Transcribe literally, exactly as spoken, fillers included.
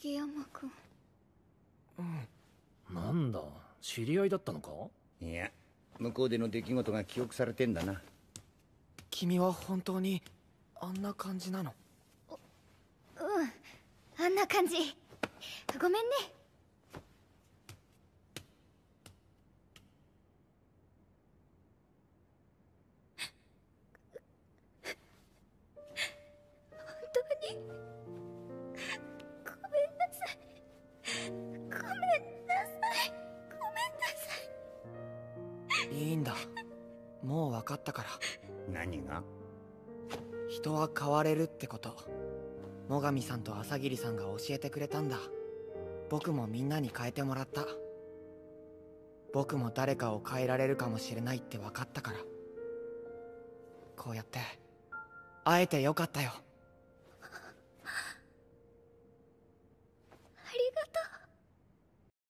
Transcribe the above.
杉山君。 うん。なんだ、知り合いだったのか？ いや、向こうでの出来事が記憶されてんだな。 君は本当にあんな感じなの？ うん、あんな感じ。ごめんね。本当にごめんなさい。ごめんなさい。ごめんなさい。 いいんだ、もう分かったから。 何が？ 人は変われるってこと、最上さんと朝霧さんが教えてくれたんだ。僕もみんなに変えてもらった。僕も誰かを変えられるかもしれないって分かったから。こうやって会えてよかったよ。